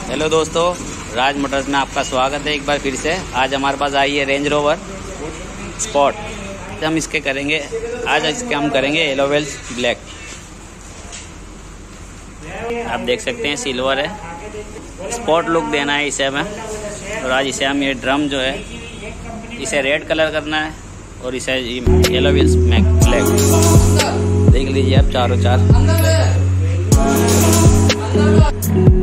Hello दोस्तों, राज Motors में आपका स्वागत है एक बार फिर से। आज हमारे पास आई है रेंज रोवर स्पॉट। हम इसके करेंगे येलो व्हील्स ब्लैक। आप देख सकते हैं सिल्वर है, स्पॉट लुक देना है इसे हमें। और आज इसे हम ये ड्रम जो है इसे रेड कलर करना है और इसे येलो व्हील्स ब्लैक। देख लीजिए आप चारों चार।